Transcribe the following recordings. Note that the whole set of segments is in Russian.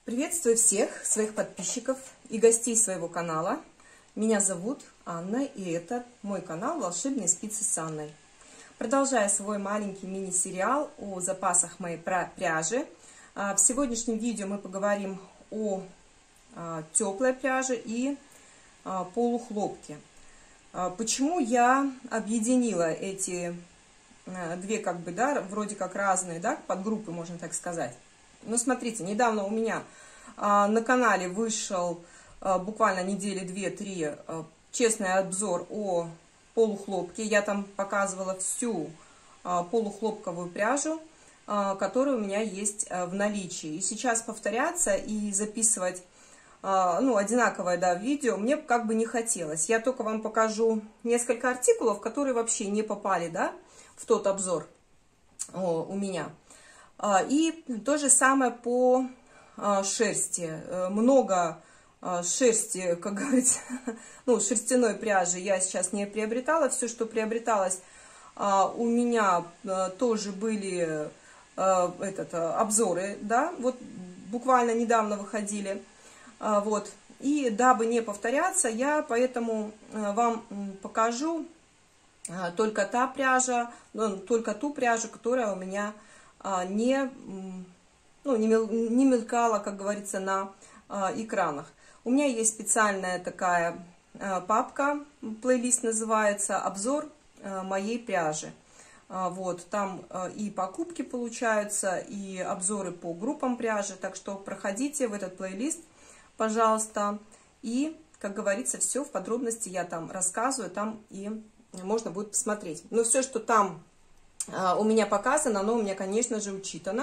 Приветствую всех своих подписчиков и гостей своего канала. Меня зовут Анна, и это мой канал «Волшебные спицы с Анной». Продолжая свой маленький мини-сериал о запасах моей пряжи, в сегодняшнем видео мы поговорим о теплой пряже и полухлопке. Почему я объединила эти две, вроде как разные, подгруппы, можно так сказать. Ну, смотрите, недавно у меня на канале вышел буквально недели 2-3 честный обзор о полухлопке. Я там показывала всю полухлопковую пряжу, которая у меня есть в наличии. И сейчас повторяться и записывать одинаковое видео мне как бы не хотелось. Я только вам покажу несколько артикулов, которые вообще не попали в тот обзор у меня. И то же самое по шерсти. Много шерсти, как говорится, шерстяной пряжи я сейчас не приобретала. Все, что приобреталось, у меня тоже были обзоры, вот буквально недавно выходили. И дабы не повторяться, я поэтому вам покажу только ту пряжу, которая у меня не мелькала, как говорится, на экранах. У меня есть специальная такая папка, плейлист называется «Обзор моей пряжи». Там и покупки получаются, и обзоры по группам пряжи. Так что проходите в этот плейлист, пожалуйста. И, как говорится, все в подробности я там рассказываю, там и можно будет посмотреть. Но все, что там у меня показано, оно у меня, конечно же, учитано.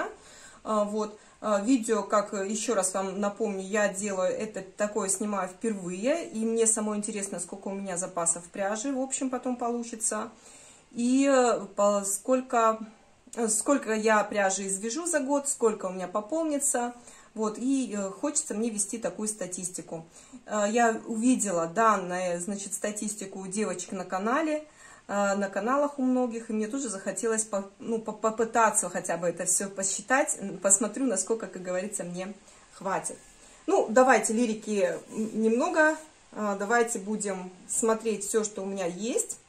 Видео, как еще раз вам напомню, я делаю это такое, снимаю впервые, и мне самой интересно, сколько у меня запасов пряжи, в общем, потом получится, и сколько я пряжи извяжу за год, сколько у меня пополнится, и хочется мне вести такую статистику. Я увидела данные, статистику у девочек на канале, на каналах у многих, и мне тоже захотелось попытаться хотя бы это все посчитать, посмотрю, насколько, как говорится, мне хватит. Давайте лирики немного, давайте будем смотреть все, что у меня есть.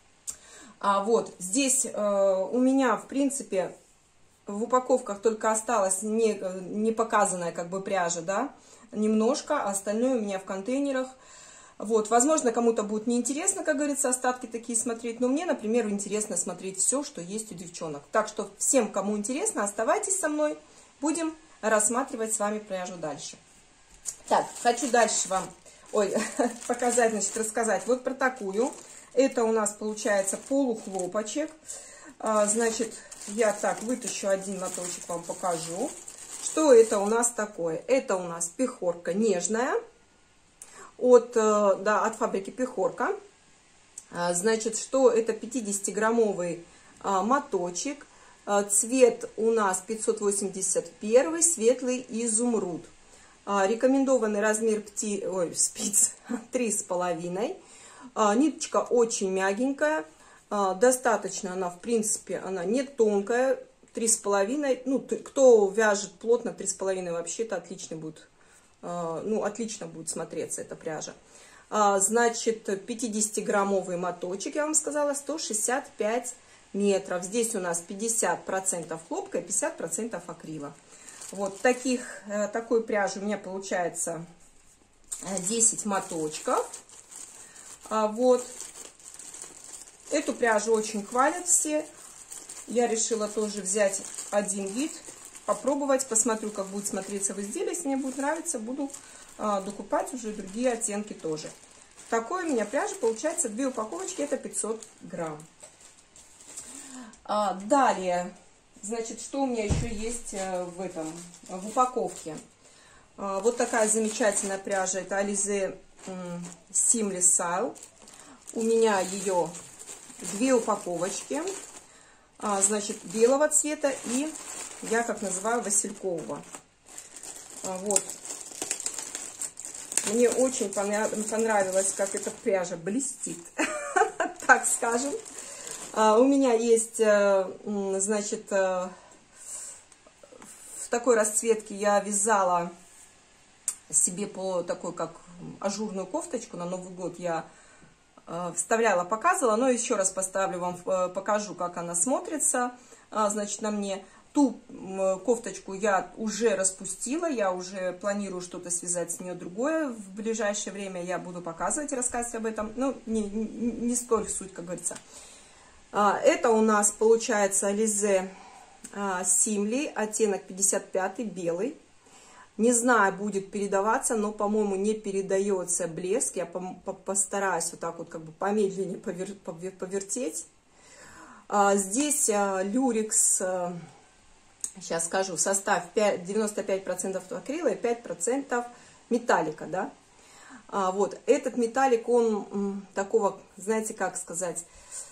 Здесь у меня, в принципе, в упаковках только осталась не показанная пряжа, немножко, а остальное у меня в контейнерах. Возможно, кому-то будет неинтересно, как говорится, остатки такие смотреть, но мне, например, интересно смотреть все, что есть у девчонок. Так что всем, кому интересно, оставайтесь со мной, будем рассматривать с вами пряжу дальше. Так, хочу дальше вам показать, рассказать про такую. Это у нас получается полухлопочек. Я так вытащу один моточек, вам покажу. Что это у нас такое? Это у нас пехорка нежная. От фабрики Пехорка. Что это 50-граммовый моточек. Цвет у нас 581, светлый изумруд. Рекомендованный размер спиц 3,5. Ниточка очень мягенькая. Достаточно она, в принципе, она не тонкая. 3,5. Кто вяжет плотно, 3,5 вообще-то отлично будет. Отлично будет смотреться эта пряжа. 50-граммовый моточек, я вам сказала, 165 метров. Здесь у нас 50% хлопка и 50% акрила. Такой пряжи у меня получается 10 моточков. Эту пряжу очень хвалят все. Я решила тоже взять один вид, попробовать, посмотрю, как будет смотреться в изделии. Если мне будет нравиться, буду докупать уже другие оттенки тоже. Такой у меня пряжа получается 2 упаковочки, это 500 грамм. Далее, что у меня еще есть в упаковке? Такая замечательная пряжа, это Alize Seamless Style. У меня ее 2 упаковочки, белого цвета и я как называю василькового. Мне очень понравилось, как эта пряжа блестит, так скажем. У меня есть, в такой расцветке я вязала себе по такой, как ажурную кофточку на Новый год я вставляла, показывала, но еще раз поставлю вам, покажу, как она смотрится, значит, на мне. Ту кофточку я уже распустила, я уже планирую что-то связать с нее другое. В ближайшее время я буду показывать и рассказывать об этом. Ну, не столь суть, как говорится. Это у нас получается Alize Simli, оттенок 55, белый. Не знаю, будет передаваться, но, по-моему, не передается блеск. Я постараюсь вот так вот как бы помедленнее повертеть. Здесь люрикс... Сейчас скажу, состав 95% акрила и 5% металлика, да. Вот, этот металлик, он такого, знаете, как сказать,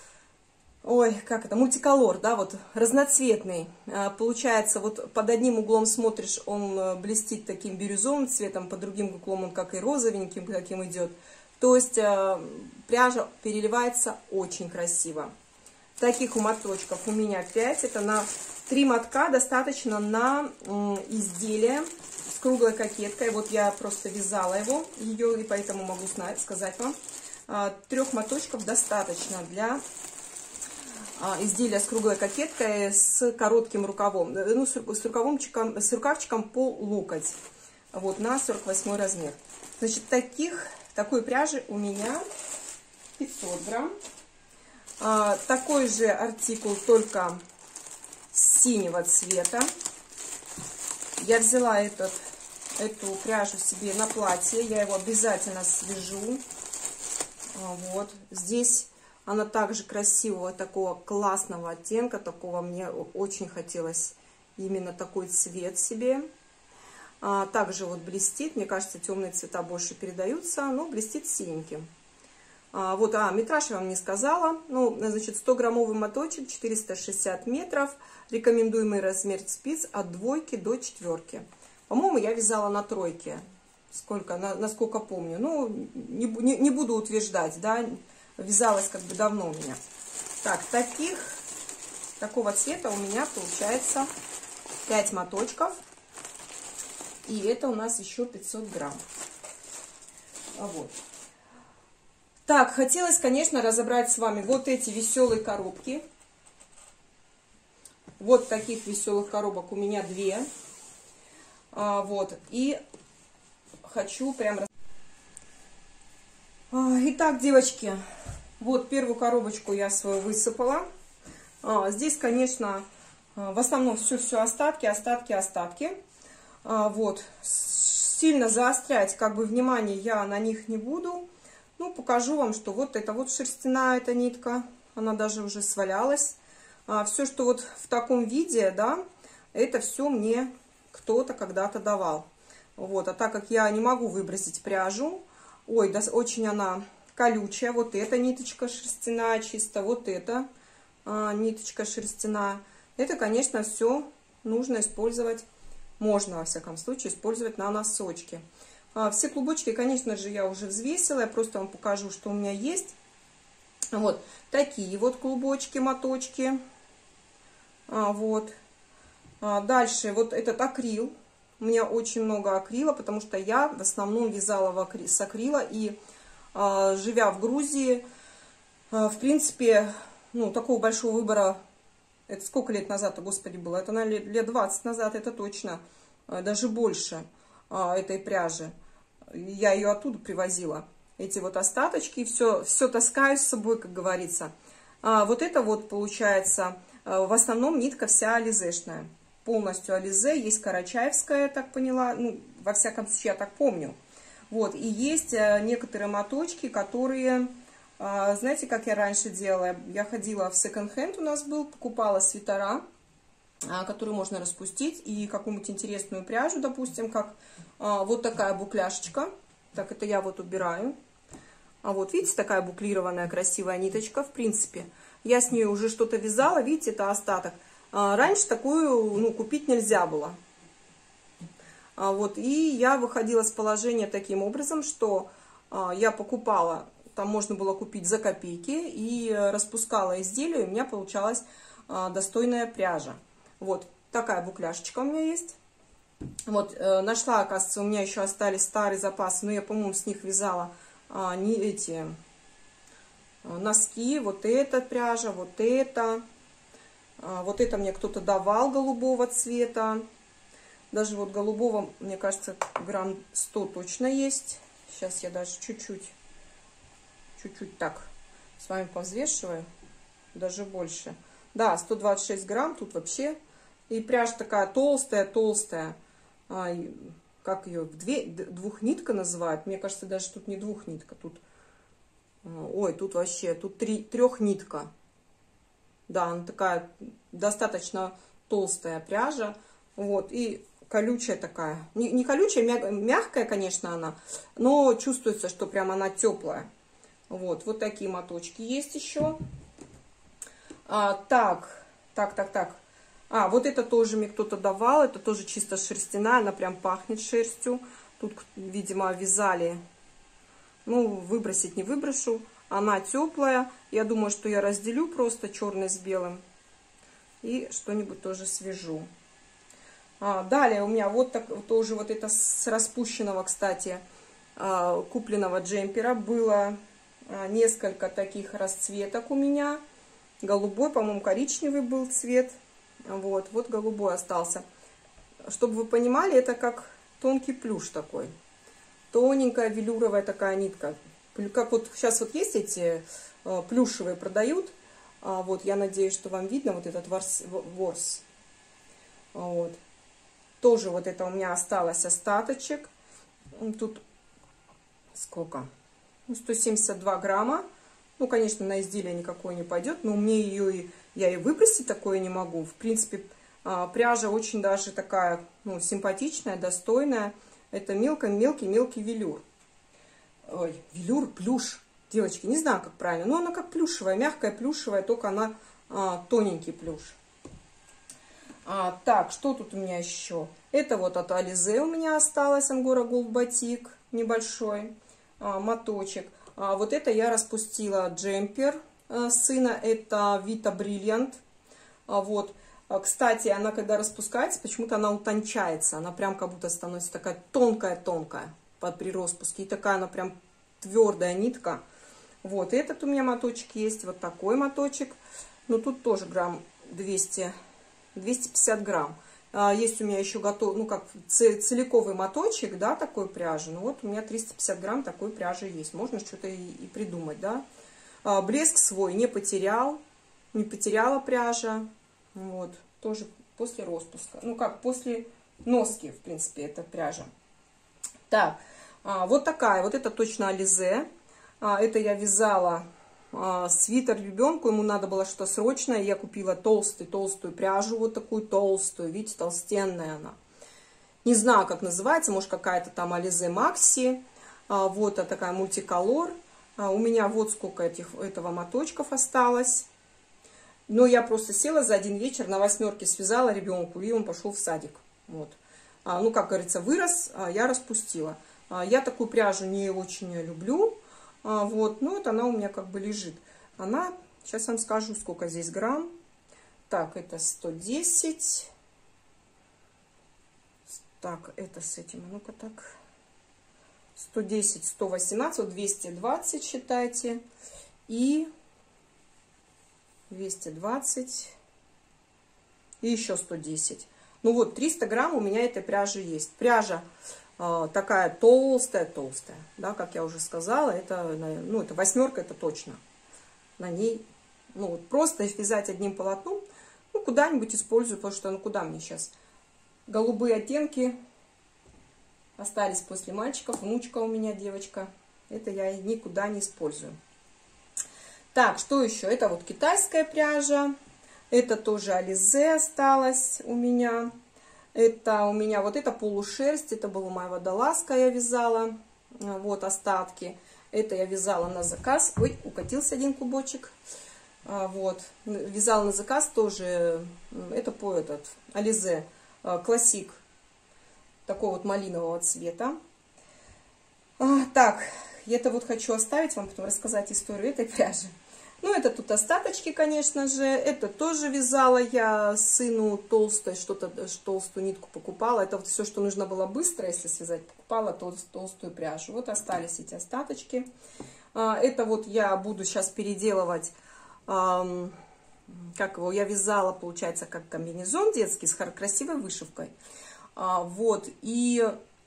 ой, как это, мультиколор, да, вот, разноцветный. Получается, вот под одним углом смотришь, он блестит таким бирюзовым цветом, под другим углом он как и розовеньким таким идет. То есть пряжа переливается очень красиво. Таких моточков у меня 5, это на 3 мотка достаточно на изделие с круглой кокеткой. Вот я просто вязала ее, и поэтому могу сказать вам. 3 моточков достаточно для изделия с круглой кокеткой с коротким рукавом. Ну, с рукавчиком по локоть. Вот, на 48 размер. Значит, такой пряжи у меня 500 грамм. Такой же артикул, только синего цвета. Я взяла эту пряжу себе на платье, я его обязательно свяжу. Вот здесь она также красивого, такого классного оттенка, такого мне очень хотелось именно такой цвет себе. Также вот блестит, мне кажется, темные цвета больше передаются, но блестит синеньким. Вот, метраж я вам не сказала. Ну, значит, 100-граммовый моточек, 460 метров. Рекомендуемый размер спиц от 2 до 4. По-моему, я вязала на 3. Насколько помню. Ну, не буду утверждать, да. Вязалась как бы давно у меня. Так, такого цвета у меня получается 5 моточков. И это у нас еще 500 грамм. Вот. Так, хотелось, конечно, разобрать с вами вот эти веселые коробки. Вот таких веселых коробок у меня 2. Вот, и хочу прям... Итак, девочки, вот первую коробочку я свою высыпала. Здесь, конечно, в основном все остатки. Вот, сильно заострять как бы внимание я на них не буду. Ну, покажу вам, что вот это вот шерстяная эта нитка, она даже уже свалялась. Все, что вот в таком виде, да, это все мне кто-то когда-то давал. Вот, а так как я не могу выбросить пряжу, ой, да, очень она колючая. Вот эта ниточка шерстяная чисто, вот эта ниточка шерстяная. Это, конечно, все нужно использовать, можно, во всяком случае, использовать на носочки. Все клубочки, конечно же, я уже взвесила. Я просто вам покажу, что у меня есть. Вот такие вот клубочки, моточки. Вот. Дальше вот этот акрил. У меня очень много акрила, потому что я в основном вязала с акрила. И живя в Грузии, в принципе, ну, такого большого выбора, это сколько лет назад, господи, было? Это, наверное, лет 20 назад, это точно, даже больше этой пряжи. Я ее оттуда привозила, эти вот остаточки, все таскаю с собой, как говорится. Вот это вот получается, в основном нитка вся ализешная, полностью ализе, есть карачаевская, я так поняла, ну, во всяком случае, я так помню. Вот, и есть некоторые моточки, которые, знаете, как я раньше делала, я ходила в секонд-хенд, у нас был, покупала свитера, которую можно распустить, и какую-нибудь интересную пряжу, допустим, как вот такая букляшечка. Так, это я вот убираю. Вот, видите, такая буклированная красивая ниточка. В принципе, я с ней уже что-то вязала, видите, это остаток. Раньше такую, ну, купить нельзя было. Вот, и я выходила с положения таким образом, что я покупала, там можно было купить за копейки, и распускала изделие, и у меня получалась достойная пряжа. Вот такая букляшечка у меня есть. Вот, нашла, оказывается, у меня еще остались старые запасы, но я, по-моему, с них вязала не эти носки. Вот эта пряжа, вот это. Вот это мне кто-то давал голубого цвета. Даже вот голубого, мне кажется, грамм 100 точно есть. Сейчас я даже чуть-чуть так с вами повзвешиваю. Даже больше. Да, 126 грамм тут вообще. И пряжа такая толстая. Как ее? Двухнитка называют. Мне кажется, даже тут не двухнитка. Тут, ой, тут вообще, тут трехнитка. Да, она такая достаточно толстая пряжа. Вот, и колючая такая. Не колючая, мягкая, конечно, она. Но чувствуется, что прям она теплая. Вот такие моточки есть еще. Так. Вот это тоже мне кто-то давал. Это тоже чисто шерстяная. Она прям пахнет шерстью. Тут, видимо, вязали. Ну, выбросить не выброшу. Она теплая. Я думаю, что я разделю просто черный с белым. И что-нибудь тоже свяжу. Далее у меня вот так, тоже вот это с распущенного, кстати, купленного джемпера. Было несколько таких расцветок у меня. Голубой, по-моему, коричневый был цвет. Вот голубой остался. Чтобы вы понимали, это как тонкий плюш такой. Тоненькая велюровая такая нитка. Как вот сейчас вот есть эти плюшевые продают. Вот, я надеюсь, что вам видно вот этот ворс. Вот. Тоже вот это у меня осталось остаточек. Тут сколько? 172 грамма. Ну, конечно, на изделие никакое не пойдет, но мне я и выбросить такое не могу. В принципе, пряжа очень даже такая, ну, симпатичная, достойная. Это мелкий велюр. Ой, велюр, плюш. Девочки, не знаю, как правильно, но она как плюшевая, мягкая плюшевая, только она тоненький плюш. Так, что тут у меня еще? Это вот от Alize у меня осталось, Ангора Голд Батик, небольшой моточек. Вот это я распустила джемпер сына, это Vita Brilliant. Вот, кстати, она когда распускается, почему-то она утончается, она прям как будто становится такая тонкая при распуске. И такая она прям твердая нитка. Вот, этот у меня моточек есть, вот такой моточек. Но тут тоже грамм 250 грамм. Есть у меня еще готов, ну как целиковый моточек, да, такой пряжи. Ну вот у меня 350 грамм такой пряжи есть. Можно что-то и придумать, да. Блеск свой не потеряла пряжа. Вот, тоже после распуска. Ну как, после носки, в принципе, эта пряжа. Так, вот такая, вот это точно Alize. Это я вязала свитер ребенку, ему надо было что-то срочное. Я купила толстую пряжу, вот такую толстую, видите, толстенная она. Не знаю, как называется, может какая-то там Alize Maxi. Вот такая мультиколор. У меня вот сколько этого моточков осталось. Но я просто села за один вечер, на 8 связала ребенку, и он пошел в садик. Вот. Ну, как говорится, вырос, я распустила. Я такую пряжу не очень люблю. Вот, ну, вот она у меня как бы лежит. Она, сейчас вам скажу, сколько здесь грамм. Так, это 110. Так, это с этим, ну-ка так. 110, 118, вот 220 считайте. И 220. И еще 110. Ну вот, 300 грамм у меня этой пряжи есть. Пряжа такая толстая, да, как я уже сказала, это, ну, это 8, это точно. На ней, ну, вот просто вязать одним полотном, ну, куда-нибудь использую, потому что, ну, куда мне сейчас? Голубые оттенки остались после мальчиков, внучка у меня девочка, это я никуда не использую. Так, что еще? Это вот китайская пряжа, это тоже Alize осталось у меня. Это у меня вот это полушерсть, это была моя водолазка, я вязала, вот остатки. Это я вязала на заказ, ой, укатился один клубочек. Вот, вязала на заказ тоже, это по Alize классик, такого вот малинового цвета. Так, это вот хочу оставить вам, потом рассказать историю этой пряжи. Ну, это тут остаточки, конечно же. Это тоже вязала я сыну толстой, что-то, толстую нитку покупала. Это вот все, что нужно было быстро, если связать, покупала толстую пряжу. Вот остались эти остаточки. Это вот я буду сейчас переделывать, как его, я вязала, получается, как комбинезон детский с красивой вышивкой. Вот, и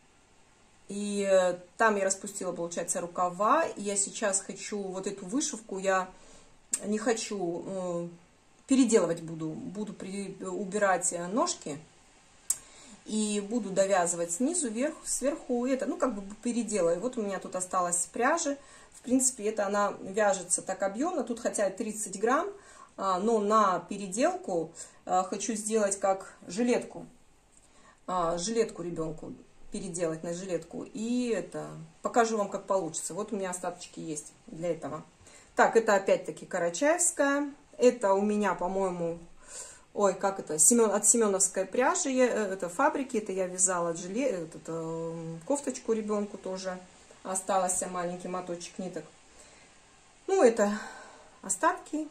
там я распустила, получается, рукава. И я сейчас хочу вот эту вышивку, я не хочу переделывать, буду убирать ножки и буду довязывать снизу, вверх, сверху это, ну, как бы переделаю. Вот у меня тут осталось пряжи. В принципе, это она вяжется так объемно. Тут хотя и 30 грамм, но на переделку хочу сделать как жилетку. Жилетку ребенку переделать на жилетку. И это покажу вам, как получится. Вот у меня остаточки есть для этого. Так, это опять-таки карачаевская. Это у меня, по-моему, ой, как это, от семеновской пряжи, это фабрики. Это я вязала кофточку ребенку тоже. Остался маленький моточек ниток. Ну, это остатки.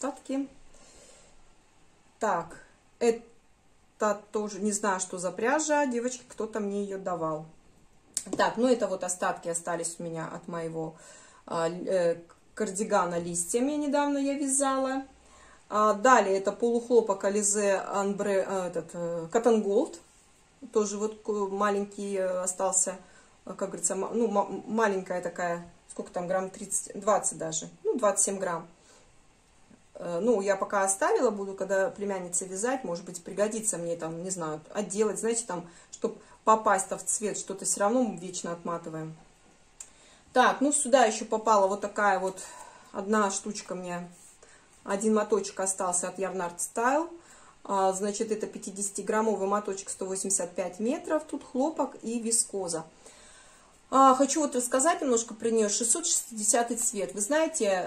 Так, это тоже, не знаю, что за пряжа, девочки, кто-то мне ее давал. Так, ну, это вот остатки остались у меня от моего кардигана листьями, недавно я вязала. Далее это полухлопок Alize Ambre, Cotton Gold. Тоже вот маленький остался, как говорится, ну, маленькая такая, сколько там, грамм 30, 20 даже, ну, 27 грамм. Ну, я пока оставила, буду, когда племянница вязать, может быть, пригодится мне там, не знаю, отделать, знаете, там, чтобы попасть-то в цвет, что-то все равно мы вечно отматываем. Так, ну, сюда еще попала вот такая вот одна штучка мне, один моточек остался от Yarn Art Style. Значит, это 50-граммовый моточек, 185 метров, тут хлопок и вискоза. Хочу вот рассказать немножко про нее. 660 цвет. Вы знаете,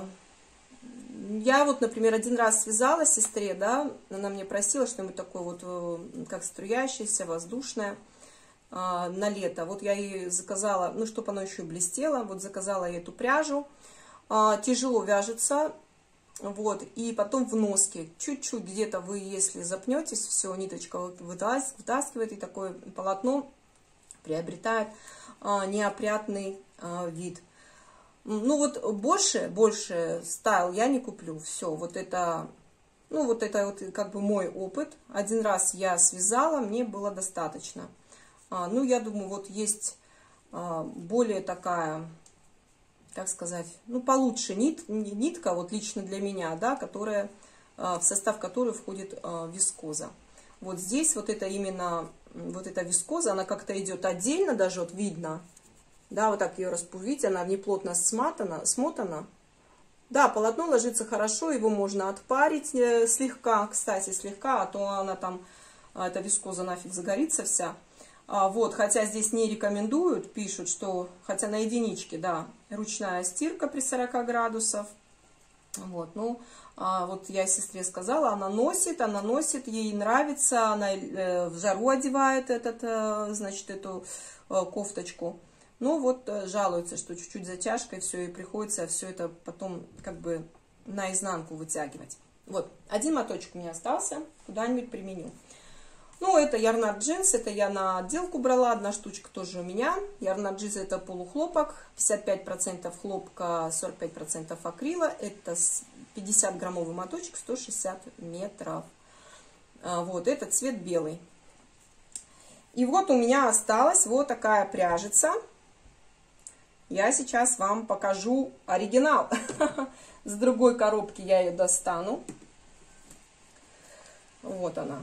я вот, например, один раз связала сестре, да, она мне просила что-нибудь такое вот, как струящееся, воздушное, на лето. Вот я ей заказала, ну, чтобы оно еще и блестело, вот заказала ей эту пряжу. Тяжело вяжется, вот, и потом в носке. Чуть-чуть где-то вы, если запнетесь, все, ниточка вот вытаскивает, и такое полотно приобретает неопрятный вид. Ну вот больше стайл я не куплю. Все, вот это, ну вот это вот как бы мой опыт. Один раз я связала, мне было достаточно. Ну я думаю, вот есть более такая, как сказать, ну получше нитка, вот лично для меня, да, которая, в состав которой входит вискоза. Вот здесь вот это именно, вот эта вискоза, она как-то идет отдельно, даже вот видно. Да, вот так ее распувить, она неплотно смотана. Да, полотно ложится хорошо, его можно отпарить слегка, кстати, слегка, а то она там, эта вискоза нафиг загорится вся. Вот, хотя здесь не рекомендуют, пишут, что, хотя на единичке, да, ручная стирка при 40 градусов. Вот, ну, вот я сестре сказала, она носит, ей нравится, она в жару одевает значит, эту кофточку. Ну вот жалуется, что чуть-чуть затяжкой все, и приходится все это потом как бы наизнанку вытягивать. Вот, один моточек у меня остался, куда-нибудь применю. Ну, это Yarn Art Jeans, это я на отделку брала, одна штучка тоже у меня. Yarn Art Jeans это полухлопок, 55% хлопка, 45% акрила. Это 50-граммовый моточек, 160 метров. Вот, этот цвет белый. И вот у меня осталась вот такая пряжица. Я сейчас вам покажу оригинал. С другой коробки я ее достану. Вот она.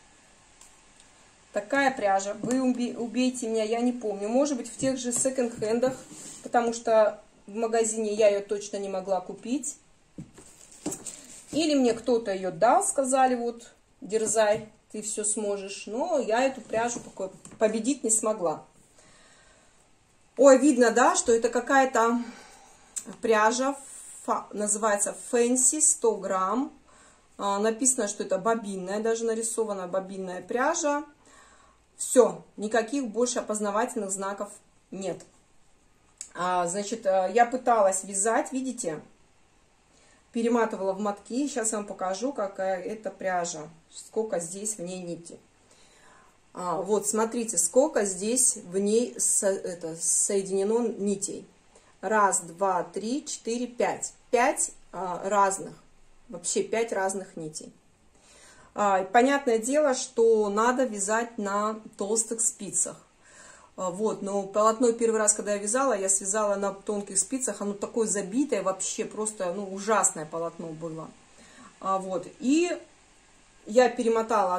Такая пряжа. Вы убейте меня, я не помню. Может быть, в тех же секонд-хендах, потому что в магазине я ее точно не могла купить. Или мне кто-то ее дал, сказали, вот, дерзай, ты все сможешь. Но я эту пряжу победить не смогла. Ой, видно, да, что это какая-то пряжа, называется Fancy, 100 грамм. Написано, что это бобинная, даже нарисована бобинная пряжа. Все, никаких больше опознавательных знаков нет. Значит, я пыталась вязать, видите, перематывала в мотки. Сейчас я вам покажу, какая это пряжа, сколько здесь в ней нити. Вот, смотрите, сколько здесь в ней соединено нитей. Раз, два, три, четыре, пять. 5 разных, вообще 5 разных нитей. Понятное дело, что надо вязать на толстых спицах. Вот, но полотно первый раз, когда я связала на тонких спицах, оно такое забитое, вообще просто, ну, ужасное полотно было. Вот, и я перемотала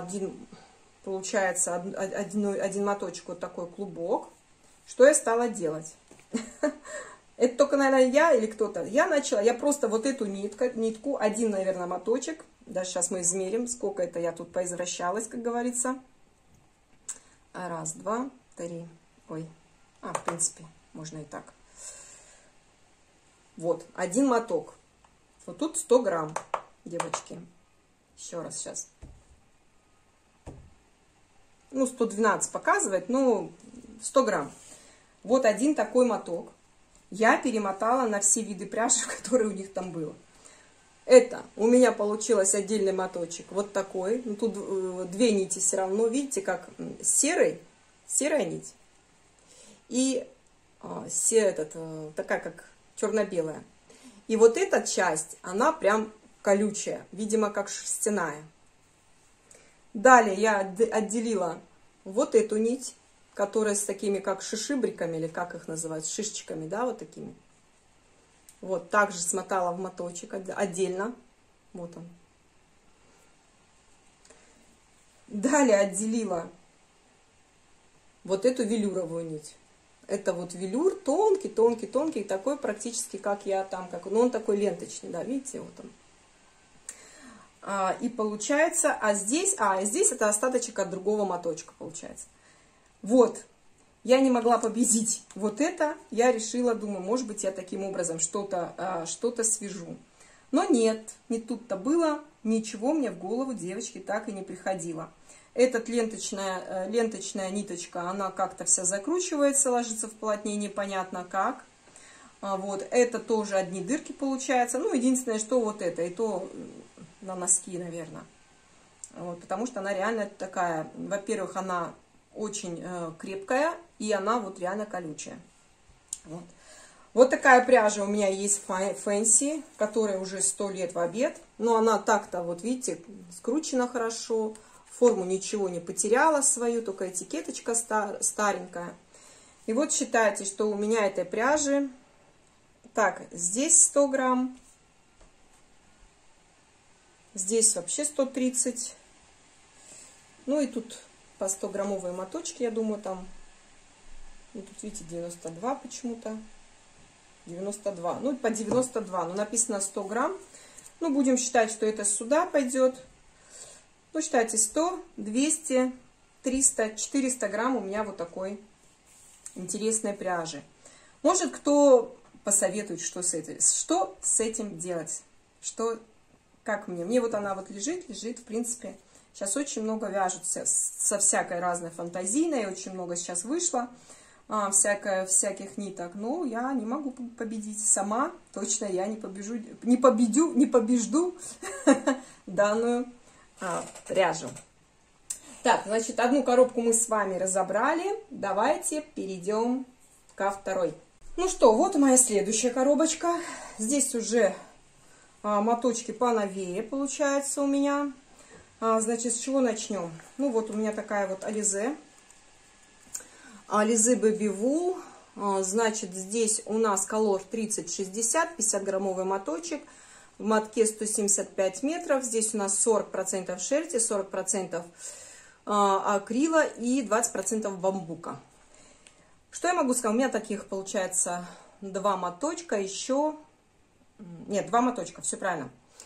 один моточек, вот такой клубок. Что я стала делать? Это только, наверное, я или кто-то. Я просто вот эту нитку, один, наверное, моточек. Да, сейчас мы измерим, сколько это я тут поизвращалась, как говорится. Раз, два, три. Ой, в принципе, можно и так. Вот, один моток. Вот тут 100 грамм, девочки. Еще раз сейчас. Ну, 112 показывает, но 100 грамм. Вот один такой моток. Я перемотала на все виды пряжи, которые у них там было. Это у меня получилось отдельный моточек. Вот такой. Ну, тут две нити все равно. Видите, как серая нить. И такая, как черно-белая. И вот эта часть, она прям колючая. Видимо, как шерстяная. Далее я отделила вот эту нить, которая с такими, как шишибриками, или как их называют, шишечками, да, вот такими. Вот, также смотала в моточек отдельно. Вот он. Далее отделила вот эту велюровую нить. Это вот велюр тонкий, тонкий, тонкий, такой практически, как я там, ну он такой ленточный, да, видите, вот он. И получается, здесь это остаточек от другого моточка получается. Вот, я не могла победить вот это, я решила, думаю, может быть, я таким образом что-то свяжу. Но нет, не тут-то было, ничего мне в голову, девочки, так и не приходило. Эта ленточная ниточка, она как-то вся закручивается, ложится в полотне, непонятно как. Вот, это тоже одни дырки получается. Ну, единственное, что вот это, и то на носки, наверное. Вот, потому что она реально такая, во-первых, она очень крепкая, и она вот реально колючая. Вот. Вот такая пряжа у меня есть Fancy, которая уже 100 лет в обед. Но она так-то, вот видите, скручена хорошо. Форму ничего не потеряла свою, только этикеточка старенькая. И вот считайте, что у меня этой пряжи, так, здесь 100 грамм, здесь вообще 130. Ну и тут по 100-граммовые моточки, я думаю, там, ну, тут, видите, 92 почему-то, 92, ну, по 92, но написано 100 грамм, ну, будем считать, что это сюда пойдет, ну, считайте, 100, 200, 300, 400 грамм у меня вот такой интересной пряжи. Может, кто посоветует, что с этим делать, как мне вот она вот лежит, в принципе. Сейчас очень много вяжутся со всякой разной фантазийной, очень много сейчас вышло всяких ниток. Но я не могу победить сама, точно я не побежду данную пряжу. Так, значит, одну коробку мы с вами разобрали. Давайте перейдем ко второй. Ну что, вот моя следующая коробочка. Здесь уже моточки поновее получается у меня. Значит, с чего начнем? Ну, вот у меня такая вот Alize. Alize Baby Wool. Значит, здесь у нас колор 30-60, 50-граммовый моточек. В мотке 175 метров. Здесь у нас 40% шерсти, 40% акрила и 20% бамбука. Что я могу сказать? У меня таких получается 2 моточка, еще... Нет, 2 моточка, все правильно.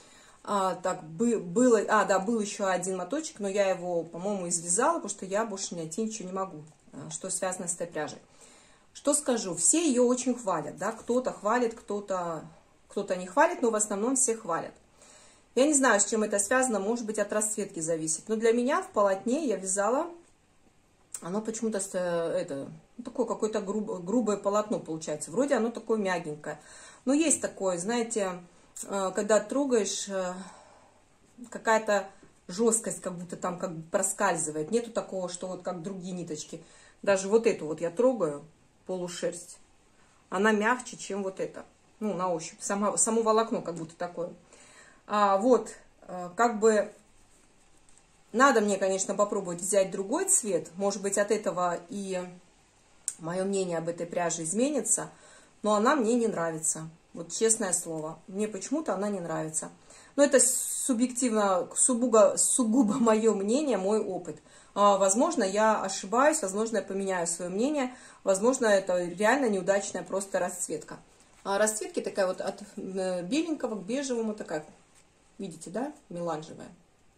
Был еще один моточек, но я его, по-моему, извязала, потому что я больше найти ничего не могу, что связано с этой пряжей. Что скажу? Все ее очень хвалят, да, кто-то хвалит, кто-то не хвалит, но в основном все хвалят. Я не знаю, с чем это связано, может быть, от расцветки зависит. Но для меня в полотне я вязала, оно почему-то такое какое-то грубое полотно получается. Вроде оно такое мягенькое. Но есть такое, знаете, когда трогаешь, какая-то жесткость как будто там как бы проскальзывает. Нету такого, что вот как другие ниточки. Даже вот эту вот я трогаю, полушерсть, она мягче, чем вот эта. Ну, на ощупь. Само волокно как будто такое. Вот, как бы надо мне, конечно, попробовать взять другой цвет. Может быть, от этого и мое мнение об этой пряже изменится. Но она мне не нравится. Вот честное слово. Мне почему-то она не нравится. Но это субъективно, сугубо мое мнение, мой опыт. Возможно, я ошибаюсь, возможно, я поменяю свое мнение. Возможно, это реально неудачная просто расцветка. Расцветки такая вот от беленького к бежевому, такая, видите, да, меланжевая.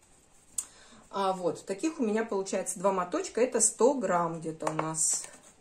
Вот, таких у меня получается 2 моточка, это 100 грамм где-то у нас.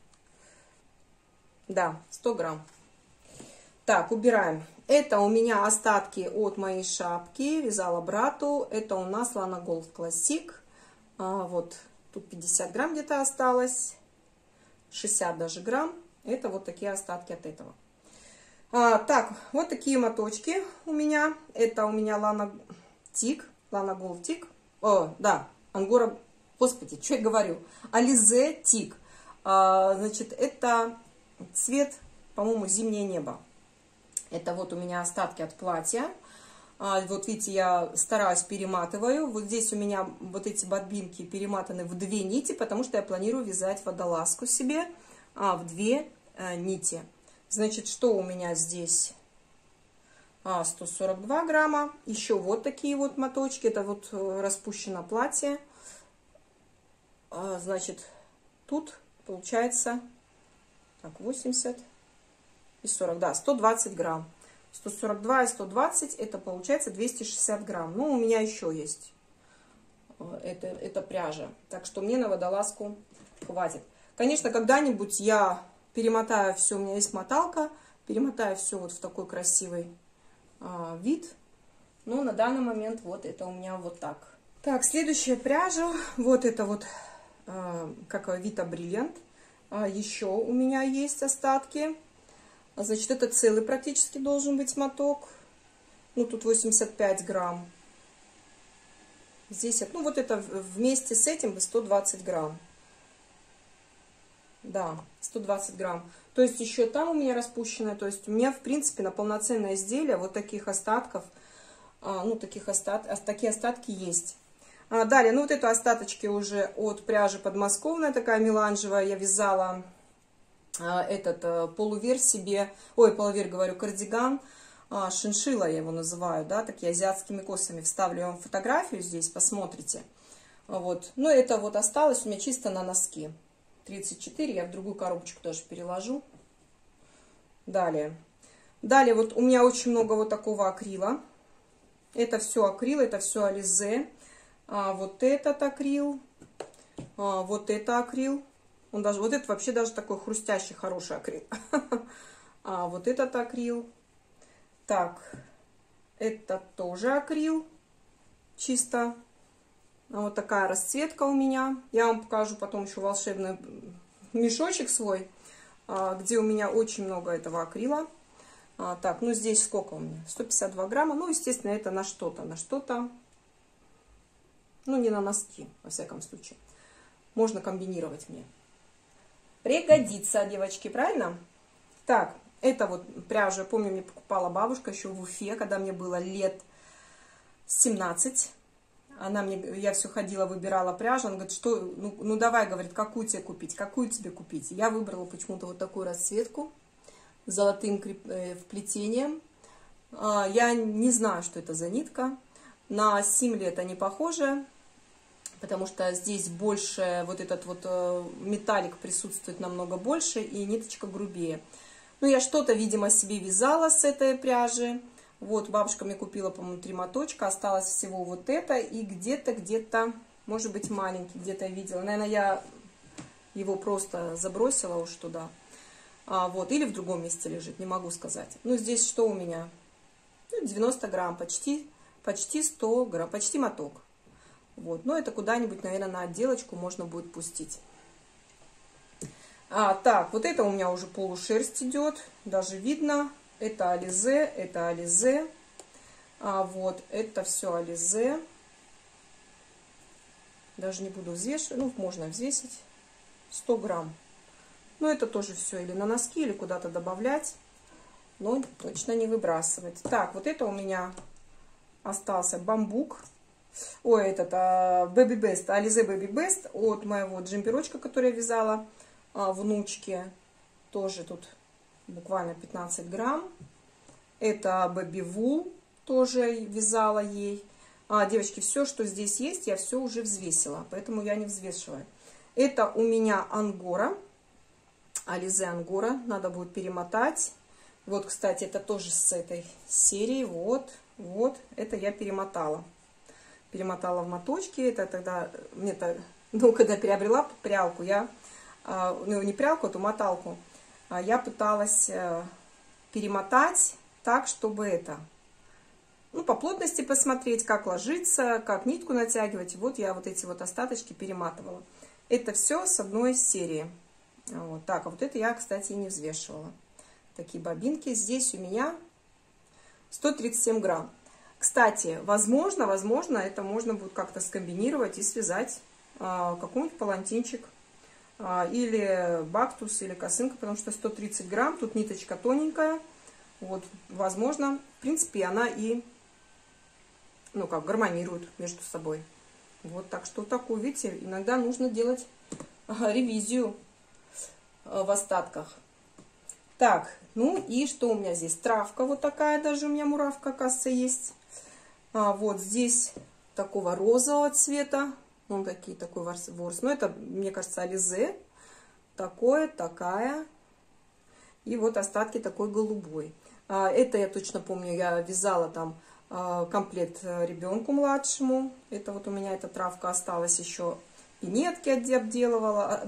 Да, 100 грамм. Так, убираем. Это у меня остатки от моей шапки, вязала брату. Это у нас Lana Gold Classic. Вот, тут 50 грамм где-то осталось. 60 даже грамм. Это вот такие остатки от этого. Так, вот такие моточки у меня. Это у меня Lana Gold Tick. О, да, Ангора, господи, что я говорю? Alize Tick. Значит, это цвет, по-моему, зимнее небо. Это вот у меня остатки от платья. Вот видите, я стараюсь, перематываю. Вот здесь у меня вот эти бодбинки перематаны в 2 нити, потому что я планирую вязать водолазку себе в 2 нити. Значит, что у меня здесь? 142 грамма. Еще вот такие вот моточки. Это вот распущено платье. Значит, тут получается так, 80 и 40. Да, 120 грамм. 142 и 120, это получается 260 грамм. Ну, у меня еще есть это пряжа. Так что мне на водолазку хватит. Конечно, когда-нибудь я перемотаю все. У меня есть моталка. Перемотаю все вот в такой красивый вид. Но на данный момент вот это у меня вот так. Так, следующая пряжа. Вот это вот как Vita Brilliant. Еще у меня есть остатки. Значит, это целый практически должен быть моток. Ну, тут 85 грамм. Здесь, ну, вот это вместе с этим 120 грамм. Да, 120 грамм. То есть, еще там у меня распущенное. То есть, у меня, в принципе, на полноценное изделие вот таких остатков, ну, такие остатки есть. Далее, ну, вот это остаточки уже от пряжи подмосковная, такая меланжевая. Я вязала этот полувер себе, полувер, говорю, кардиган, шиншилла я его называю, да, такие азиатскими косами. Вставлю вам фотографию здесь, посмотрите. Вот, но это вот осталось у меня чисто на носки. 34, я в другую коробочку даже переложу. Далее вот у меня очень много вот такого акрила. Это все акрил, это все Alize. Вот этот акрил, вот это акрил. Он даже, вот это вообще даже такой хрустящий, хороший акрил. Вот этот акрил. Так, это тоже акрил. Чисто. Вот такая расцветка у меня. Я вам покажу потом еще волшебный мешочек свой, где у меня очень много этого акрила. Так, ну здесь сколько у меня? 152 грамма. Ну, естественно, это на что-то. Ну, не на носки, во всяком случае. Можно комбинировать мне. Пригодится, девочки, правильно? Так, это вот пряжа, я помню, мне покупала бабушка еще в Уфе, когда мне было лет 17. Я все ходила, выбирала пряжу. Она говорит, что, ну давай, говорит, какую тебе купить? Я выбрала почему-то вот такую расцветку с золотым вплетением. Я не знаю, что это за нитка. На симли это не похоже, потому что здесь больше, вот этот вот металлик присутствует намного больше, и ниточка грубее. Ну, я что-то, видимо, себе вязала с этой пряжи. Вот, бабушка мне купила, по-моему, 3 моточка, осталось всего вот это, и где-то, может быть, маленький, где-то я видела. Наверное, я его просто забросила уж туда. Вот, или в другом месте лежит, не могу сказать. Ну, здесь что у меня? Ну, 90 грамм, почти 100 грамм, почти моток. Вот, но это куда-нибудь, наверное, на отделочку можно будет пустить. Так, вот это у меня уже полушерсть идет, даже видно. Это Alize, это Alize. Вот, это все Ализе. Даже не буду взвешивать, ну, можно взвесить. 100 грамм. Но это тоже все или на носки, или куда-то добавлять. Но точно не выбрасывать. Так, вот это у меня остался бамбук. Ой, этот Baby Best, Alize Baby Best от моего джемперочка, который я вязала внучке. Тоже тут буквально 15 грамм. Это Baby Wool, тоже вязала ей. Девочки, все, что здесь есть, я все уже взвесила, поэтому я не взвешиваю. Это у меня ангора, Alize ангора, надо будет перемотать. Вот, кстати, это тоже с этой серии, вот, это я перемотала. Перемотала в моточки, это тогда, ну, когда переобрела прялку, я, ну, не прялку, а ту моталку, я пыталась перемотать так, чтобы это... Ну, по плотности посмотреть, как ложится, как нитку натягивать. И вот я вот эти вот остаточки перематывала. Это все с одной серии. Вот так, а вот это я, кстати, и не взвешивала. Такие бобинки. Здесь у меня 137 грамм. Кстати, возможно, это можно будет как-то скомбинировать и связать какой-нибудь палантинчик. Или бактус, или косынка, потому что 130 грамм. Тут ниточка тоненькая. Вот, возможно, в принципе, она и... ну, как гармонируют между собой. Вот, так что такую, видите, иногда нужно делать ревизию в остатках. Так, ну и что у меня здесь? Травка вот такая, даже у меня муравка, оказывается, есть. Вот здесь такого розового цвета. Вон такой ворс. Ну, это, мне кажется, Alize. Такая. И вот остатки такой голубой. Это я точно помню, я вязала там комплект ребенку младшему. Это вот у меня эта травка осталась еще. Пинетки отделывала,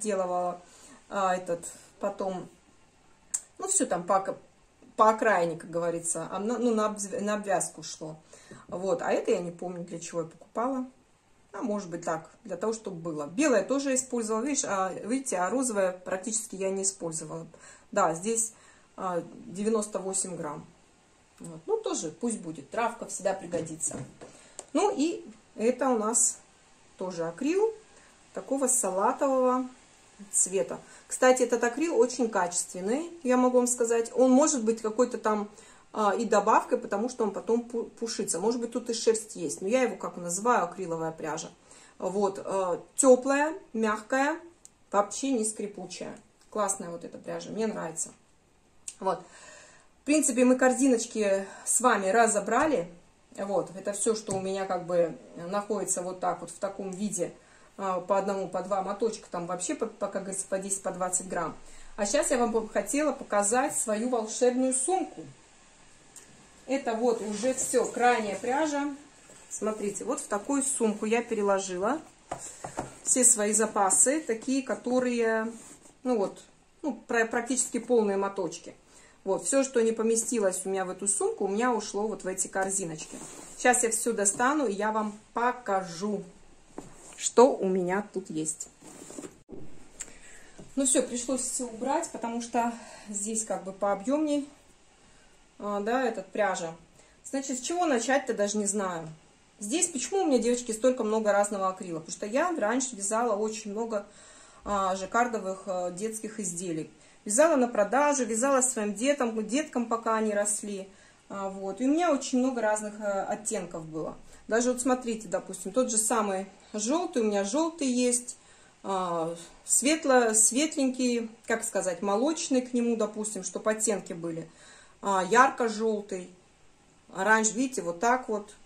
потом, ну, все там по окраине, как говорится, ну, на обвязку шло. Вот, а это я не помню, для чего я покупала. Может быть, так, для того, чтобы было. Белое тоже использовала, видите, а розовое практически я не использовала. Да, здесь 98 грамм. Вот. Ну, тоже пусть будет. Травка всегда пригодится. Ну, и это у нас тоже акрил такого салатового цвета. Кстати, этот акрил очень качественный, я могу вам сказать. Он может быть какой-то там и добавкой, потому что он потом пушится. Может быть, тут и шерсть есть. Но я его как называю акриловая пряжа. Вот. Теплая, мягкая, вообще не скрипучая. Классная вот эта пряжа. Мне нравится. Вот. В принципе, мы корзиночки с вами разобрали. Вот. Это все, что у меня как бы находится вот так вот в таком виде. По одному, по два моточка. Там вообще, как говорится, по 10, по 20 грамм. А сейчас я вам хотела показать свою волшебную сумку. Это вот уже все, крайняя пряжа. Смотрите, вот в такую сумку я переложила все свои запасы, такие, которые, ну вот, ну, практически полные моточки. Вот, все, что не поместилось у меня в эту сумку, у меня ушло вот в эти корзиночки. Сейчас я все достану, и я вам покажу, что у меня тут есть. Ну все, пришлось все убрать, потому что здесь как бы пообъемней. Да, этот пряжа. Значит, с чего начать-то даже не знаю. Здесь почему у меня, девочки, столько много разного акрила? Потому что я раньше вязала очень много жаккардовых детских изделий. Вязала на продажу, вязала своим деткам, пока они росли. Вот. И у меня очень много разных оттенков было. Даже вот смотрите, допустим, тот же самый желтый, у меня желтый есть, светленький, как сказать, молочный к нему, допустим, чтобы оттенки были. Ярко-желтый, оранжевый, видите, вот так вот.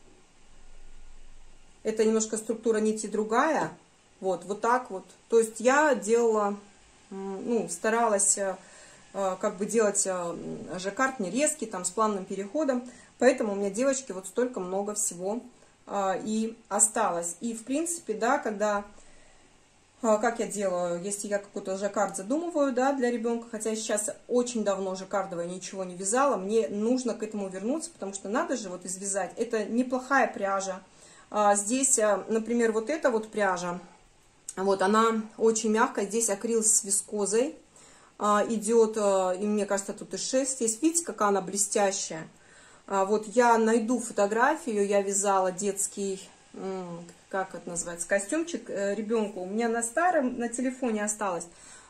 Это немножко структура нити другая, вот так вот. То есть я делала, ну, старалась как бы делать жаккард не резкий, там, с плавным переходом. Поэтому у меня, девочки, вот столько много всего и осталось. И, в принципе, да, когда... Как я делаю, если я какой-то жаккард задумываю, да, для ребенка, хотя я сейчас очень давно жаккардовое ничего не вязала, мне нужно к этому вернуться, потому что надо же вот извязать. Это неплохая пряжа. Здесь, например, вот эта вот пряжа, вот она очень мягкая, здесь акрил с вискозой идет, и мне кажется, тут и шерсть есть. Видите, какая она блестящая. Вот я найду фотографию, я вязала детский, как это называется, костюмчик ребенку. У меня на старом, на телефоне осталось.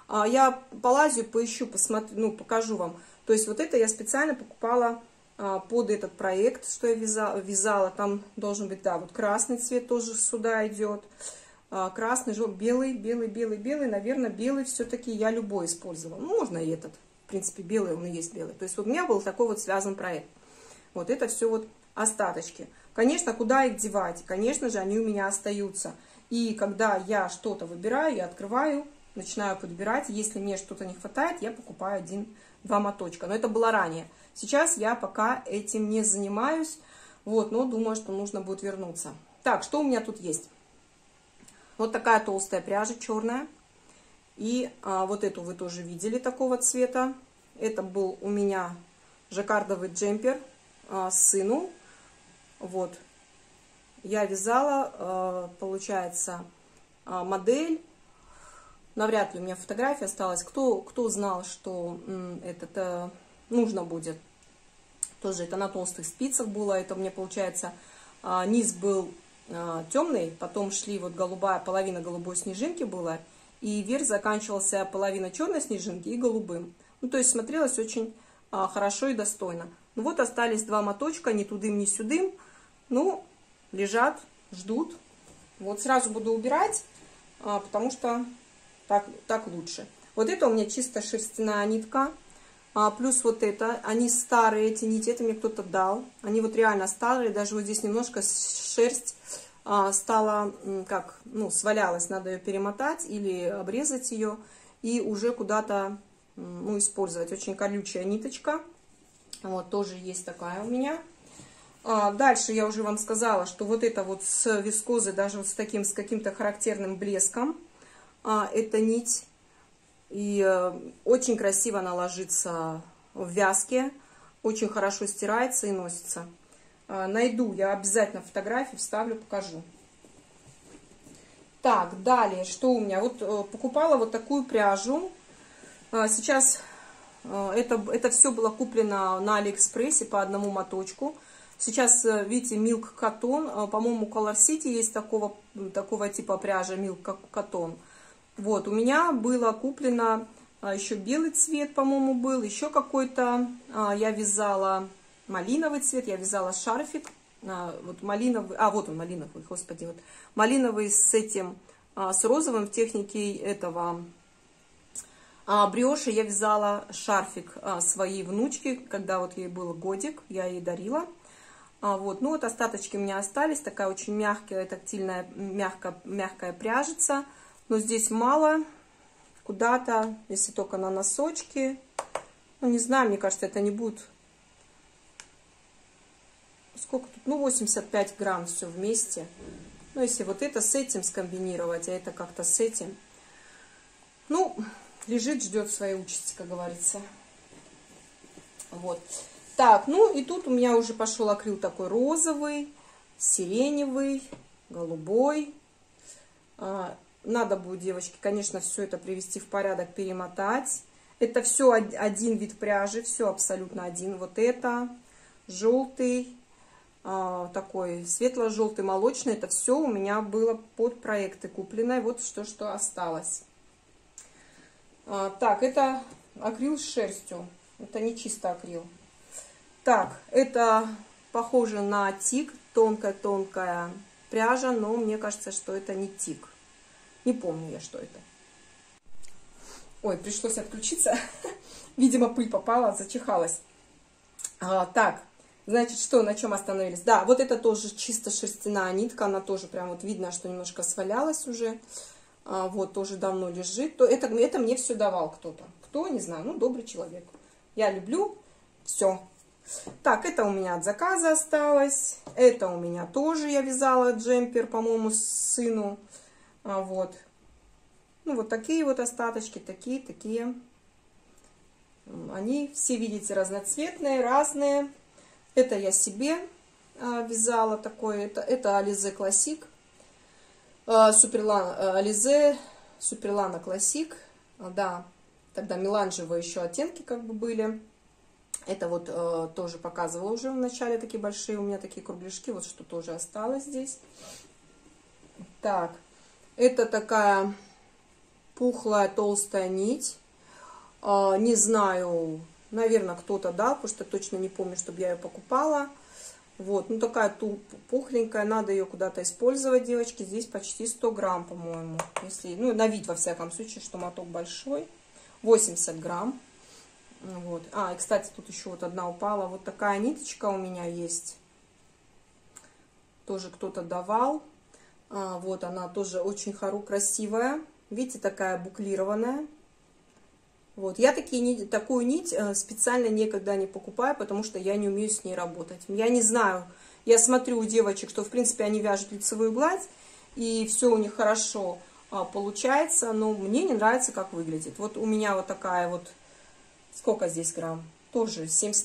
Я полазю, поищу, посмотрю, ну, покажу вам. То есть вот это я специально покупала под этот проект, что я вязала. Там должен быть, да, вот красный цвет тоже сюда идет. Красный, желтый, белый, белый, белый, белый. Наверное, белый все-таки я любой использовала. Ну, можно и этот. В принципе, белый, он и есть белый. То есть вот у меня был такой вот связан проект. Вот это все вот остаточки. Конечно, куда их девать? Конечно же, они у меня остаются. И когда я что-то выбираю, я открываю, начинаю подбирать. Если мне что-то не хватает, я покупаю 1-2 моточка. Но это было ранее. Сейчас я пока этим не занимаюсь. Вот, но думаю, что нужно будет вернуться. Так, что у меня тут есть? Вот такая толстая пряжа, черная. И вот эту вы тоже видели, такого цвета. Это был у меня жаккардовый джемпер сыну. Вот. Я вязала, получается, модель. Навряд ли у меня фотография осталась. Кто знал, что это нужно будет. Тоже это на толстых спицах было. Это у меня, получается, низ был темный. Потом шли вот голубая, половина голубой снежинки была. И верх заканчивался половина черной снежинки и голубым. Ну, то есть смотрелось очень хорошо и достойно. Ну вот остались 2 моточка, ни тудым, ни сюдым. Ну, лежат, ждут. Вот сразу буду убирать, потому что так лучше. Вот это у меня чисто шерстяная нитка. Плюс вот это, они старые, эти нити, это мне кто-то дал. Они вот реально старые, даже вот здесь немножко шерсть стала, как, ну, свалялась, надо ее перемотать или обрезать ее и уже куда-то, ну, использовать. Очень колючая ниточка. Вот, тоже есть такая у меня. Дальше я уже вам сказала, что вот это вот с вискозой, даже вот с каким-то характерным блеском, эта нить. И очень красиво она ложится в вязке, очень хорошо стирается и носится. Найду, я обязательно фотографии вставлю, покажу. Так, далее, что у меня? Вот покупала вот такую пряжу. Сейчас это все было куплено на Алиэкспрессе по 1 моточку. Сейчас, видите, Milk Cotton, по-моему, Color City есть такого типа пряжа Milk Cotton. Вот, у меня было куплено еще белый цвет, по-моему, был, еще какой-то, я вязала малиновый цвет, я вязала шарфик, вот малиновый, вот он малиновый, господи, вот малиновый с этим, с розовым в технике этого бреши. Я вязала шарфик своей внучке, когда вот ей было годик, я ей дарила. Вот, ну вот остаточки у меня остались, такая очень мягкая, тактильная, мягкая пряжица, но здесь мало, куда-то, если только на носочки, ну не знаю, мне кажется, это не будет, сколько тут, ну 85 грамм все вместе, ну если вот это с этим скомбинировать, а это как-то с этим, ну, лежит, ждет своей участи, как говорится, вот. Так, ну и тут у меня уже пошел акрил такой розовый, сиреневый, голубой. Надо будет, девочки, конечно, все это привести в порядок, перемотать. Это все один вид пряжи, все абсолютно один. Вот это желтый, такой светло-желтый, молочный. Это все у меня было под проекты куплено. И вот что осталось. Так, это акрил с шерстью. Это не чисто акрил. Так, это похоже на тик, тонкая-тонкая пряжа, но мне кажется, что это не тик. Не помню я, что это. Ой, пришлось отключиться. Видимо, пыль попала, зачихалась. Так, значит, что, на чем остановились? Да, вот это тоже чисто шерстяная нитка, она тоже прям вот видно, что немножко свалялась уже. Вот, тоже давно лежит. Это мне все давал кто-то. Кто, не знаю, ну, добрый человек. Я люблю все. Так, это у меня от заказа осталось. Это у меня тоже я вязала джемпер, по-моему, сыну. Вот. Ну, вот такие вот остаточки, такие. Они все, видите, разноцветные, разные. Это я себе вязала такое. Это Alize Classic. Alize Superlana Classic. Да, тогда меланжевые еще оттенки как бы были. Это вот тоже показывала уже в начале, такие большие у меня такие кругляшки, вот что тоже осталось здесь. Так, это такая пухлая толстая нить. Не знаю, наверное, кто-то дал, потому что точно не помню, чтобы я ее покупала. Вот, ну такая пухленькая, надо ее куда-то использовать, девочки. Здесь почти 100 грамм, по-моему. Если, ну, на вид, во всяком случае, что моток большой. 80 грамм. Вот. И, кстати, тут еще вот одна упала. Вот такая ниточка у меня есть. Тоже кто-то давал. Вот она тоже очень красивая. Видите, такая буклированная. Вот. Я такую нить специально никогда не покупаю, потому что я не умею с ней работать. Я не знаю, я смотрю у девочек, что в принципе они вяжут лицевую гладь, и все у них хорошо получается, но мне не нравится, как выглядит. Вот у меня вот такая вот, сколько здесь грамм? Тоже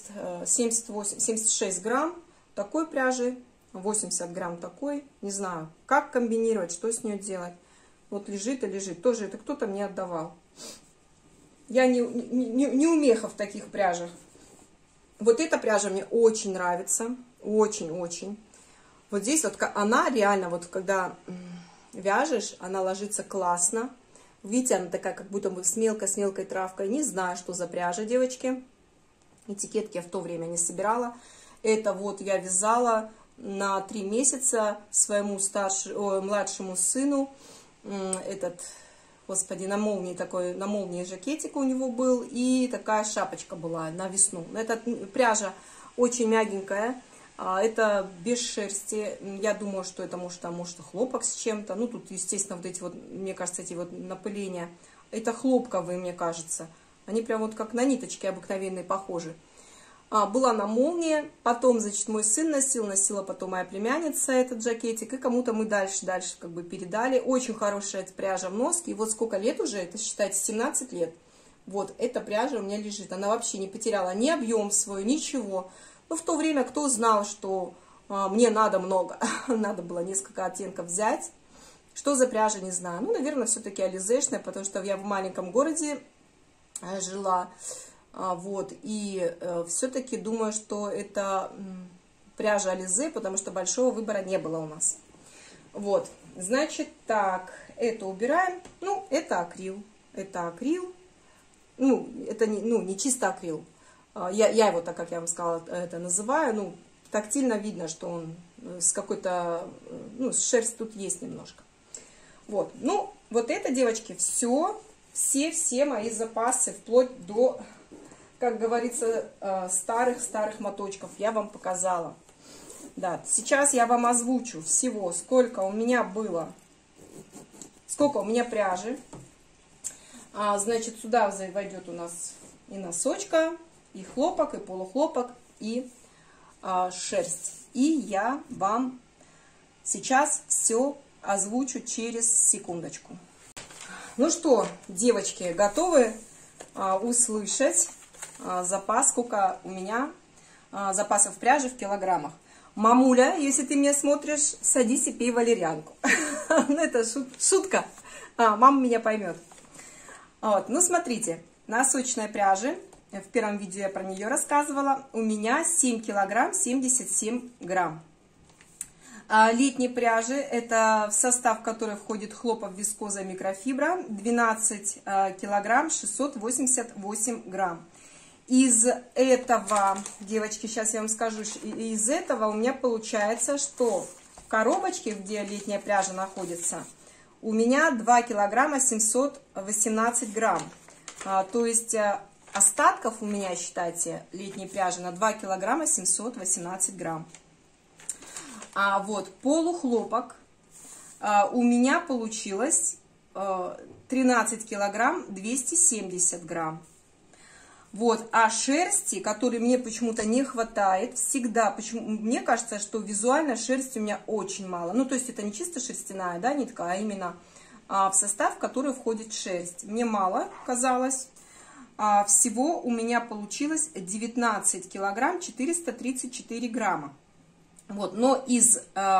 76 грамм такой пряжи, 80 грамм такой. Не знаю, как комбинировать, что с нее делать. Вот лежит и лежит. Тоже это кто-то мне отдавал. Я не умеха в таких пряжах. Вот эта пряжа мне очень нравится. Очень-очень. Вот здесь вот она реально, вот когда вяжешь, она ложится классно. Видите, она такая, как будто бы с мелкой травкой. Не знаю, что за пряжа, девочки. Этикетки я в то время не собирала. Это вот я вязала на 3 месяца своему младшему сыну. Господи, на молнии жакетик у него был, и такая шапочка была на весну. Эта пряжа очень мягенькая, это без шерсти. Я думаю, что это может хлопок с чем-то. Ну, тут, естественно, вот эти вот, мне кажется, эти вот напыления. Это хлопковые, мне кажется. Они прям вот как на ниточки обыкновенные похожи. Была на молнии, потом, значит, мой сын носила потом моя племянница этот жакетик, и кому-то мы дальше как бы передали. Очень хорошая эта пряжа в носке, и вот сколько лет уже, это считайте 17 лет, вот эта пряжа у меня лежит, она вообще не потеряла ни объем свой, ничего. Но в то время кто знал, что мне надо много, надо было несколько оттенков взять. Что за пряжа, не знаю, ну, наверное, все-таки ализешная, потому что я в маленьком городе жила. Вот, и все-таки думаю, что это пряжа Ализе, потому что большого выбора не было у нас. Вот, значит, так, это убираем. Ну, это акрил. Ну, это не чисто акрил. Я его, так как я вам сказала, это называю. Ну, тактильно видно, что он с какой-то, ну, шерсть тут есть немножко. Вот, ну, вот это, девочки, все мои запасы, вплоть до, как говорится, старых моточков я вам показала. Да, сейчас я вам озвучу всего, сколько у меня пряжи. Значит, сюда войдет у нас и носочка, и хлопок, и полухлопок, и шерсть. И я вам сейчас все озвучу через секундочку. Ну что, девочки, готовы услышать запас, сколько у меня запасов пряжи в килограммах? Мамуля, если ты меня смотришь, садись и пей валерьянку. Ну, это шутка. Мама меня поймет. Вот, ну, смотрите, носочная пряжа. В первом видео я про нее рассказывала. У меня 7 килограмм 77 грамм. Летней пряжи, это в состав которой входит хлопок, вискоза, микрофибра, 12 килограмм 688 грамм. Из этого, девочки, сейчас я вам скажу, из этого у меня получается, что в коробочке, где летняя пряжа находится, у меня 2 килограмма 718 грамм. То есть остатков у меня, считайте, летней пряжи на 2 килограмма 718 грамм. Вот полухлопок у меня получилось 13 килограмм 270 грамм. Вот, а шерсти, которой мне почему-то не хватает, всегда, мне кажется, что визуально шерсти у меня очень мало. Ну, то есть это не чисто шерстяная, да, нитка, а именно в состав, в который входит шерсть. Мне мало казалось. Всего у меня получилось 19 килограмм 434 грамма. Вот, но из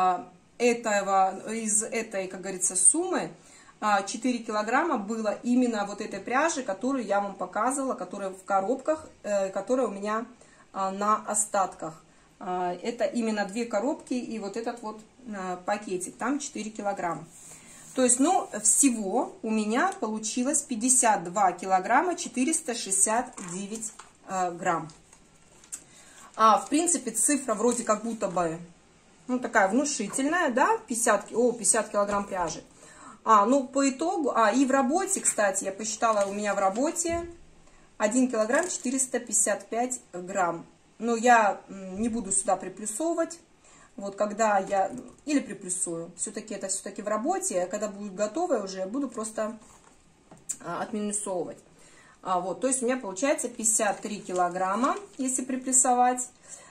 этой, как говорится, суммы 4 килограмма было именно вот этой пряжи, которую я вам показывала, которая в коробках, которая у меня на остатках. Это именно 2 коробки и вот этот вот пакетик, там 4 килограмма. То есть, ну, всего у меня получилось 52 килограмма 469 грамм. В принципе, цифра вроде как будто бы, ну, такая внушительная, да, 50 килограмм пряжи. Ну, по итогу, и в работе, кстати, я посчитала, у меня в работе 1 килограмм 455 грамм. Но я не буду сюда приплюсовывать. Вот когда я, или приплюсую, все-таки это все-таки в работе, когда будет готовое уже, я буду просто отминусовывать. Вот, то есть у меня получается 53 килограмма, если приплюсовать,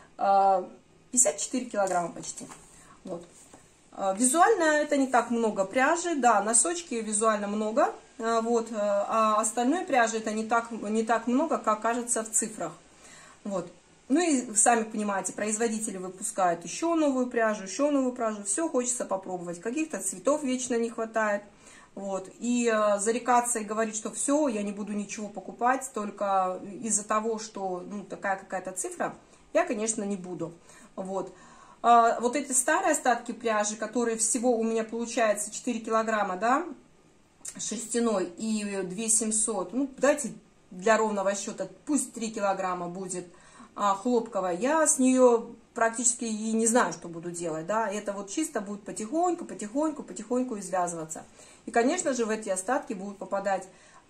54 килограмма почти. Вот. Визуально это не так много пряжи, да, носочки визуально много, вот, а остальной пряжи это не так много, как кажется в цифрах. Вот. Ну и сами понимаете, производители выпускают еще новую пряжу, все хочется попробовать. Каких-то цветов вечно не хватает. Вот. И зарекаться и говорить, что все, я не буду ничего покупать только из-за того, что ну, такая какая-то цифра, я, конечно, не буду. Вот. Вот эти старые остатки пряжи, которые всего у меня получается 4 килограмма, да, шерстяной и 2700, ну, давайте для ровного счета, пусть 3 килограмма будет хлопковая, я с нее практически и не знаю, что буду делать, да, это вот чисто будет потихоньку извязываться. И, конечно же, в эти остатки будут попадать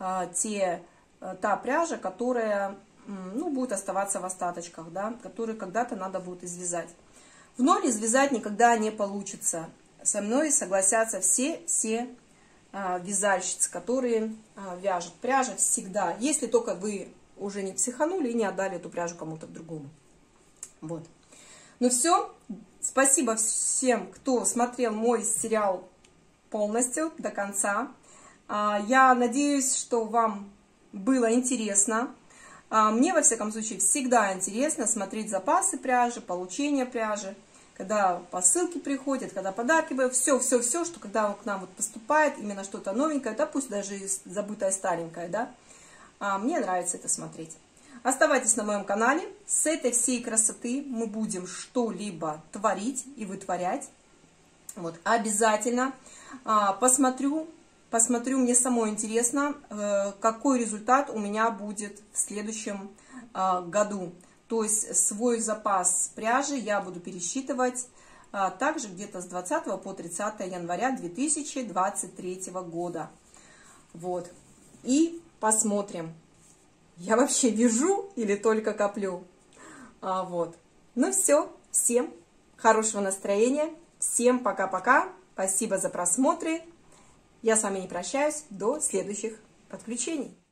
та пряжа, которая, ну, будет оставаться в остаточках, да, которые когда-то надо будет извязать. В ноль извязать никогда не получится. Со мной согласятся все вязальщицы, которые вяжут. Пряжа всегда, если только вы уже не психанули и не отдали эту пряжу кому-то другому. Вот. Ну все, спасибо всем, кто смотрел мой сериал полностью до конца. Я надеюсь, что вам было интересно. Мне, во всяком случае, всегда интересно смотреть запасы пряжи, получение пряжи, когда посылки приходят, когда подарки, все, что когда к нам вот поступает, именно что-то новенькое, да, пусть даже забытое старенькое, да. Мне нравится это смотреть. Оставайтесь на моем канале. С этой всей красоты мы будем что-либо творить и вытворять. Вот, обязательно посмотрю, мне самой интересно, какой результат у меня будет в следующем году. То есть свой запас пряжи я буду пересчитывать также где-то с 20 по 30 января 2023 года. Вот. И посмотрим, я вообще вяжу или только коплю. Вот. Ну все, всем хорошего настроения, всем пока-пока, спасибо за просмотры. Я с вами не прощаюсь, до следующих подключений.